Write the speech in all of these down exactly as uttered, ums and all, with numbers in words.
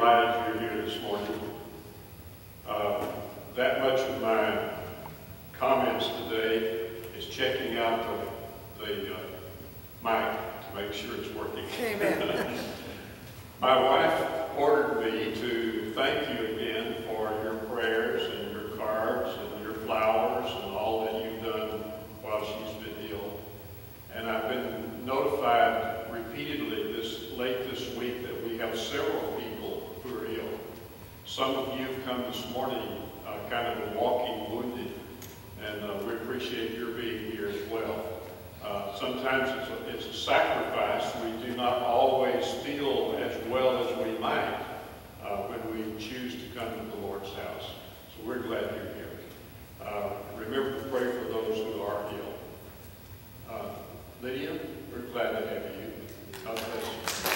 delighted you're here this morning. Uh, that much of my comments today is checking out the, the uh, mic to make sure it's working. Amen. My wife ordered me to thank you again for your prayers and your cards and your flowers and all that you've done while she's been ill. And I've been notified repeatedly this late this week that we have several people who are ill. Some of you have come this morning uh, kind of walking wounded, and uh, we appreciate your being here as well. Uh, sometimes it's a, it's a sacrifice. We do not always feel as well as we might uh, when we choose to come to the Lord's house. So we're glad you're here. Uh, remember to pray for those who are ill. Uh, Lydia, we're glad to have you. God bless you.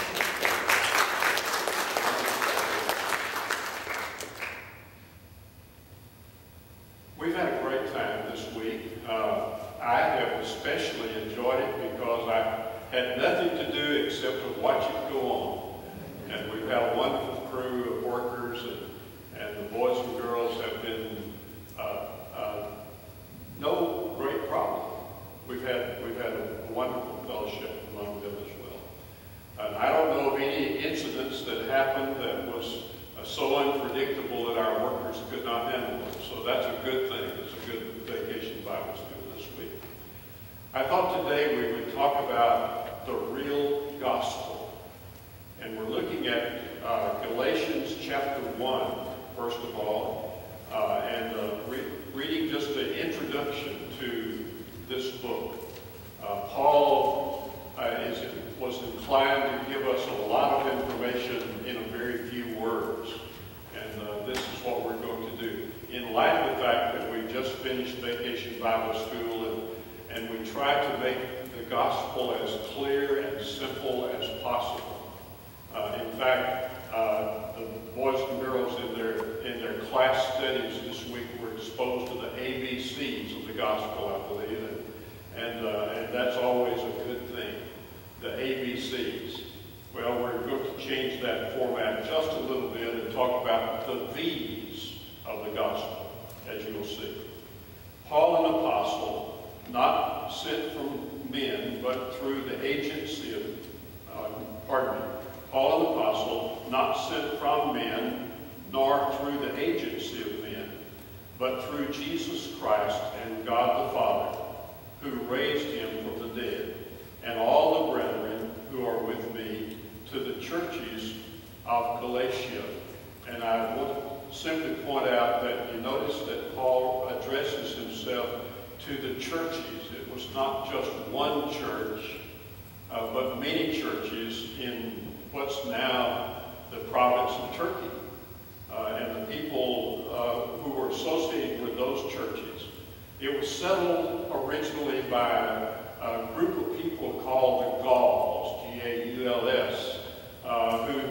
We've had a great time this week. Uh, I have especially enjoyed it because I had nothing to do except to watch it go on. And we've had a wonderful crew of workers, and, and the boys and girls have been uh, uh, no great problem. We've had, we've had a wonderful fellowship among them as well. And I don't know of any incidents that happened that was uh, so unpredictable that our workers could not handle it. So that's a good thing. It's a good vacation Bible school this week. I thought today we would talk about the real gospel. And we're looking at uh, Galatians chapter one, first of all, uh, and uh, re reading just an introduction to this book. Uh, Paul uh, is, was inclined to give us a lot of information in a very few words. And uh, this is what we're going to do. In light of the fact that we just finished Vacation Bible School, and, and we try to make the gospel as clear and simple as possible. Uh, in fact, uh, the boys and girls in their, in their class studies this week were exposed to the A B Cs of the gospel, I believe. And, And, uh, and that's always a good thing, the A B Cs. Well, we're going to change that format just a little bit and talk about the V's of the gospel, as you'll see. Paul, an apostle, not sent from men, but through the agency of, uh, pardon me, Paul, an apostle, not sent from men, nor through the agency of men, but through Jesus Christ and God the Father, who raised him from the dead, and all the brethren who are with me, to the churches of Galatia. And I want to simply point out that you notice that Paul addresses himself to the churches. It was not just one church, uh, but many churches in what's now the province of Turkey. Uh, and the people uh, who were associated with those churches. It was settled originally by a group of people called the Gauls, G A U L S, uh, who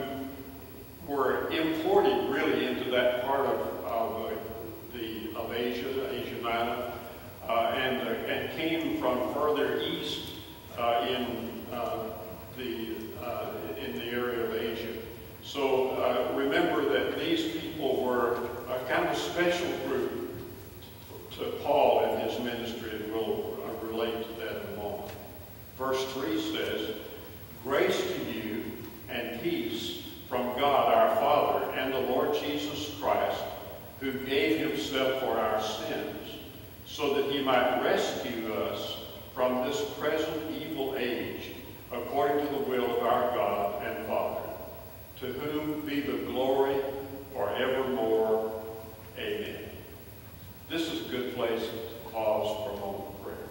were imported really into that part of, of, uh, the, of Asia, Asia Minor, uh, and, uh, and came from further east uh, in, uh, the, uh, in the area of Asia. So uh, remember that these people were a kind of special group to Paul and his ministry, and we'll uh, relate to that in a moment. Verse three says, "Grace to you and peace from God our Father and the Lord Jesus Christ, who gave himself for our sins, so that he might rescue us from this present evil age, according to the will of our God and Father, to whom be the glory forevermore. Amen." This is a good place to pause for a moment of prayer.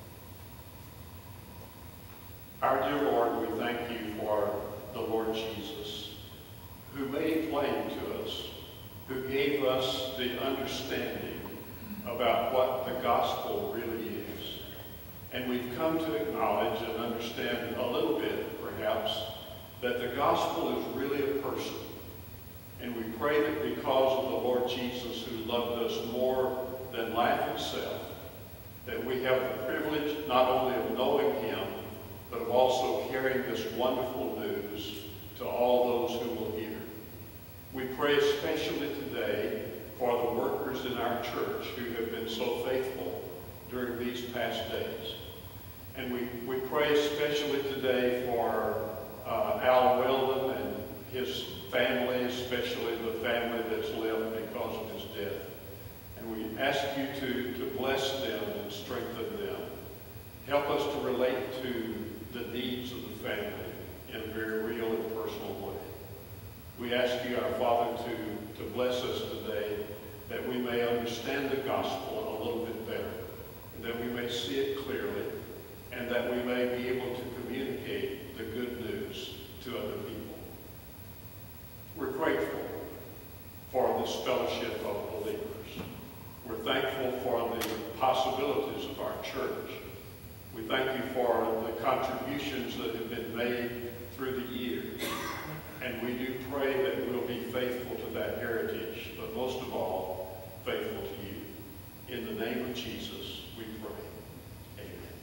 Our dear Lord, we thank you for the Lord Jesus, who made it plain to us, who gave us the understanding about what the gospel really is. And we've come to acknowledge and understand a little bit, perhaps, that the gospel is really a person. And we pray that because of the Lord Jesus, who loved us more than life itself, that we have the privilege not only of knowing him, but of also carrying this wonderful news to all those who will hear. pray especially today for the workers in our church who have been so faithful during these past days. And we, we pray especially today for uh, Al Weldon and his family, especially the family that's left because of his death. And we ask you to, to bless them and strengthen them. Help us to relate to the needs of the family in a very real and personal way. We ask you, our Father, to, to bless us today, that we may understand the gospel a little bit better, and that we may see it clearly, and that we may be able to communicate the good news to other people. We're grateful for this fellowship of believers. We're thankful for the possibilities of our church. We thank you for the contributions that have been made through the years. And we do pray that we'll be faithful to that heritage, but most of all, faithful to you. In the name of Jesus, we pray. Amen.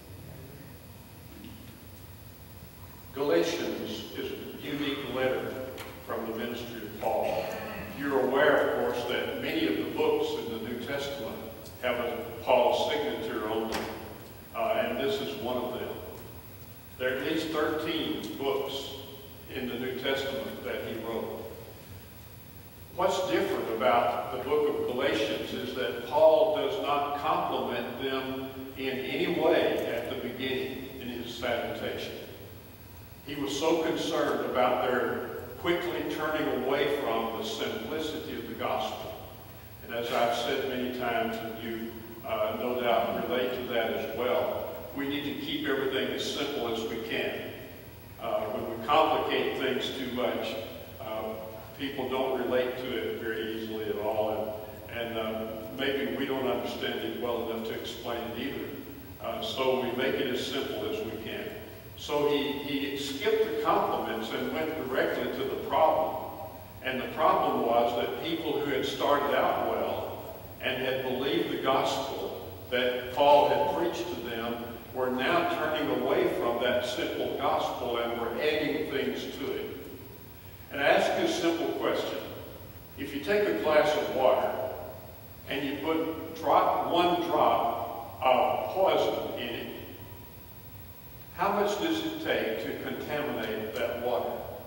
Galatians is a unique letter from the ministry of Paul. You're aware, of course, that many of the books in the New Testament have a Paul's signature on them, uh, and this is one of them. There are at least thirteen books in the New Testament that he wrote. What's different about the book of Galatians is that Paul does not compliment them in any way at the beginning in his salutation. He was so concerned about their quickly turning away from the simplicity of the gospel. And as I've said many times, and you uh, no doubt relate to that as well, we need to keep everything as simple as we can. Uh, when we complicate things too much, uh, people don't relate to it very easily at all, and, and uh, maybe we don't understand it well enough to explain it either. Uh, so we make it as simple as we can. So he, he skipped the compliments and went directly to the problem. And the problem was that people who had started out well and had believed the gospel that Paul had preached to them were now turning away from that simple gospel and were adding things to it. And I ask you a simple question. If you take a glass of water and you put drop, one drop of poison in it, how much does it take to contaminate that water?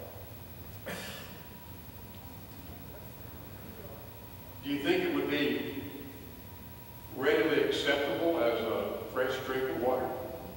Do you think it would be readily acceptable as a fresh drink of water?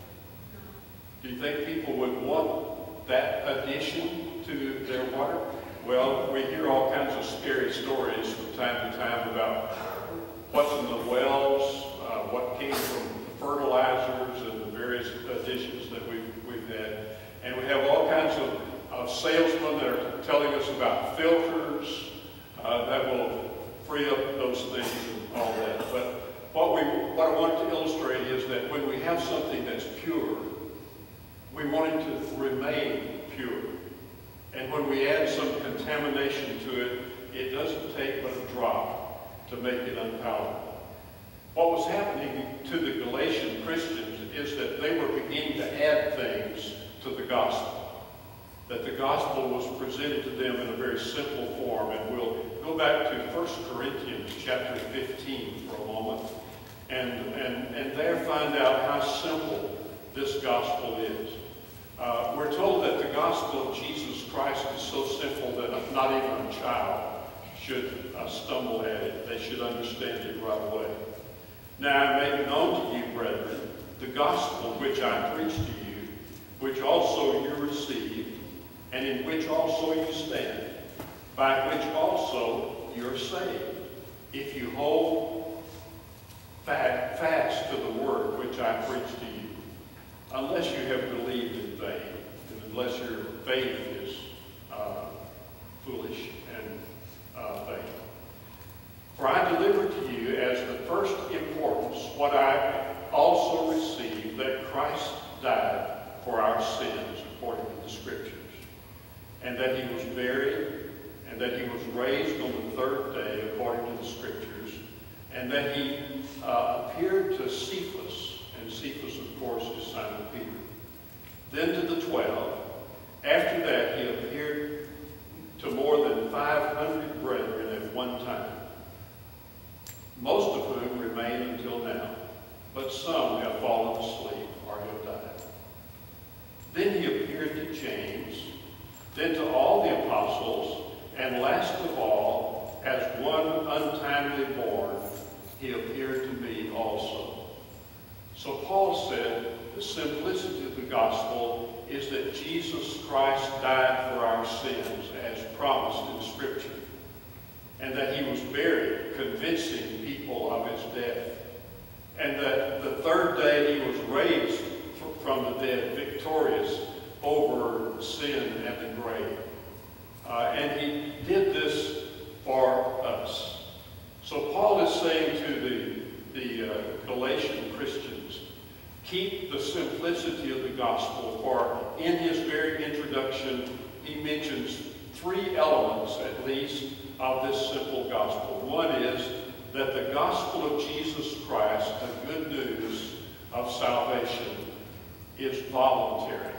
Do you think people would want that addition to their water? Well, we hear all kinds of scary stories from time to time about what's in the wells, uh, what came from fertilizers and the various additions that we've, we've had. And we have all kinds of, of salesmen that are telling us about filters uh, that will free up those things and all that. But what, we, what I want to illustrate is that when we have something that's pure, we want it to remain pure. And when we add some contamination to it, it doesn't take but a drop to make it unpalatable. What was happening to the Galatian Christians is that they were beginning to add things to the gospel. That the gospel was presented to them in a very simple form. And we'll go back to First Corinthians chapter fifteen for a moment and, and, and there find out how simple this gospel is. Uh, we're told that the gospel of Jesus Christ is so simple that not even a child should uh, stumble at it. They should understand it right away. Now I make known to you, brethren, the gospel which I preached to you, which also you received, and in which also you stand, by which also you're saved, if you hold fast to the word which I preached to you, unless you have believed in vain, and unless your faith is uh, foolish and uh, vain. For I delivered to you as the first importance what I also received, that Christ died for our sins according to the Scriptures, and that he was buried, and that he was raised on the third day according to the Scriptures, and that he uh, appeared to Cephas, and Cephas, of course, is Simon Peter. Then to the twelve. After that, he appeared to more than five hundred brethren then to all the apostles, and last of all, as one untimely born, he appeared to me also. So Paul said, the simplicity of the gospel is that Jesus Christ died for our sins, as promised in Scripture, and that he was buried, convincing people of his death, and that the third day he was raised from the dead, victorious over sin and the grave. Uh, and he did this for us. So Paul is saying to the, the uh, Galatian Christians, keep the simplicity of the gospel, for in his very introduction, he mentions three elements, at least, of this simple gospel. One is that the gospel of Jesus Christ, the good news of salvation, is voluntary.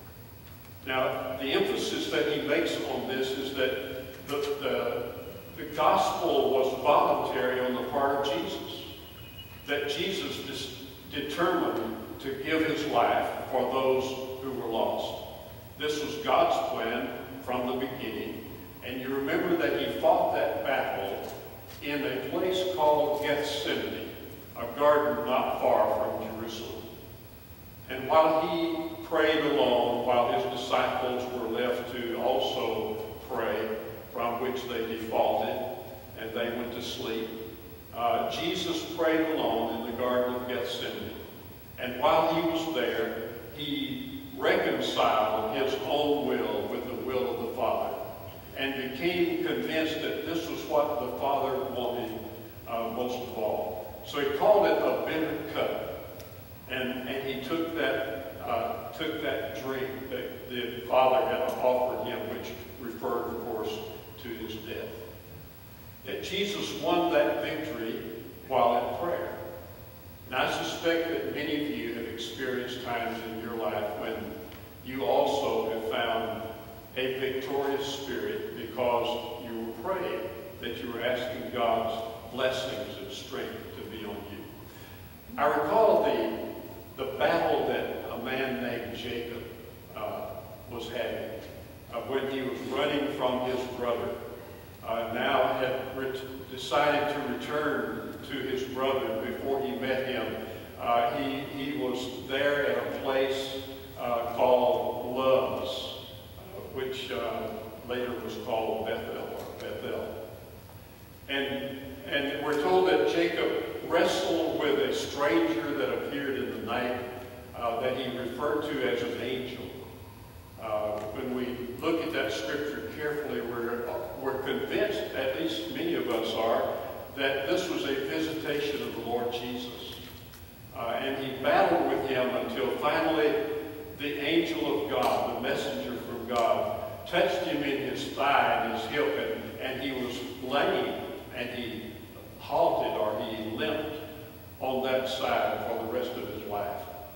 Now, the emphasis that he makes on this is that the, the, the gospel was voluntary on the part of Jesus. That Jesus dis- determined to give his life for those who were lost. This was God's plan from the beginning. And you remember that he fought that battle in a place called Gethsemane, a garden not far from Jerusalem. And while he prayed alone, while his disciples were left to also pray, from which they defaulted, and they went to sleep, uh, Jesus prayed alone in the Garden of Gethsemane. And while he was there, he reconciled his own will with the will of the Father, and became convinced that this was what the Father wanted uh, most of all. So he called it a bitter cup, and, and he took that, uh, took that drink that the Father had offered him, which referred, of course, to his death. That Jesus won that victory while in prayer. Now, I suspect that many of you have experienced times in your life when you also have found a victorious spirit because you were praying, that you were asking God's blessings and strength to be on you. I recall the, the battle that a man named Jacob uh, was having uh, when he was running from his brother. Uh, now had decided to return to his brother before he met him. Uh, he, he was there at a place uh, called Luz, uh, which uh, later was called Bethel, or Bethel. And, and we're told that Jacob wrestled with a stranger that appeared in the night uh, that he referred to as an angel. Uh, when we look at that scripture carefully, we're, we're convinced, at least many of us are, that this was a visitation of the Lord Jesus. Uh, and he battled with him until finally the angel of God, the messenger from God, touched him in his thigh and his hip, and, and he was lame, and he halted or he limped on that side for the rest of his life.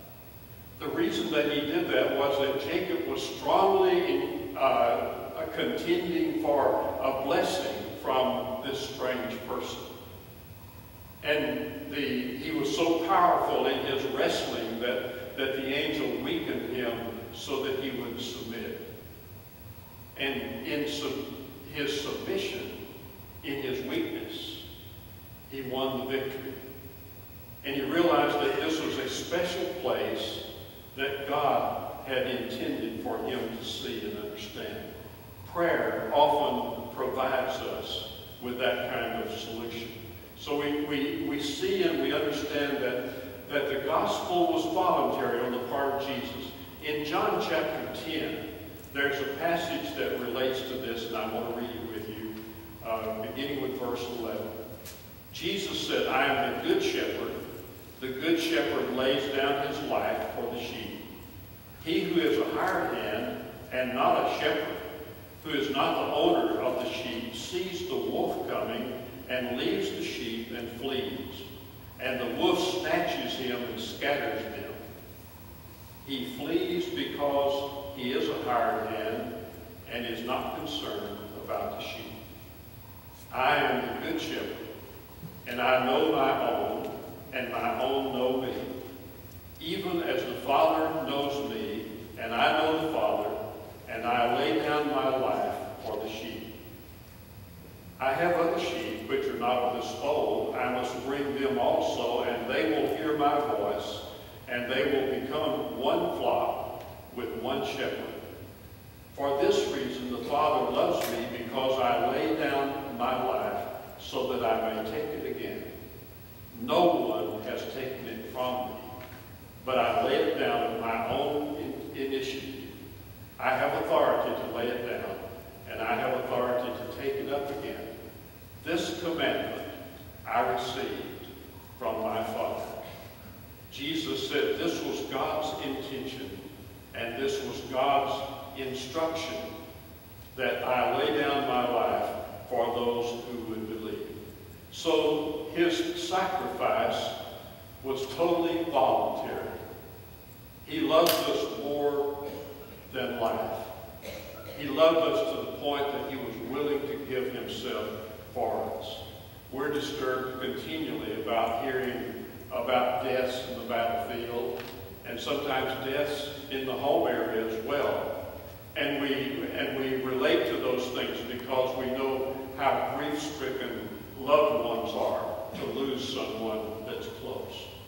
The reason that he did that was that Jacob was strongly in, uh, contending for a blessing from this strange person. And the, he was so powerful in his wrestling that, that the angel weakened him so that he would submit. And in sub, his submission, in his weakness, he won the victory. And he realized that this was a special place that God had intended for him to see and understand. Prayer often provides us with that kind of solution. So we, we, we see and we understand that, that the gospel was voluntary on the part of Jesus. In John chapter ten, there's a passage that relates to this, and I want to read it with you, uh, beginning with verse eleven. Jesus said, I am the good shepherd. The good shepherd lays down his life for the sheep. He who is a hired hand and not a shepherd, who is not the owner of the sheep, sees the wolf coming and leaves the sheep and flees. And the wolf snatches him and scatters them. He flees because he is a hired hand and is not concerned about the sheep. I am the good shepherd, and I know my own, and my own know me. Even as the Father knows me, and I know the Father, and and I lay down my life for the sheep. I have other sheep which are not of this fold. I must bring them also, and they will hear my voice, and they will become one flock with one shepherd. For this reason the Father loves me, because I lay down my life so that I may take it again. No one has taken it from me, but I lay it down of my own in initiative. I have authority to lay it down, and I have authority to take it up again. This commandment I received from my Father. Jesus said this was God's intention, and this was God's instruction, that I lay down my life for those who would believe. So his sacrifice was totally voluntary. He loves us more than life. He loved us to the point that he was willing to give himself for us. We're disturbed continually about hearing about deaths in the battlefield, and sometimes deaths in the home area as well. And we, and we relate to those things because we know how grief-stricken loved ones are to lose someone that's close.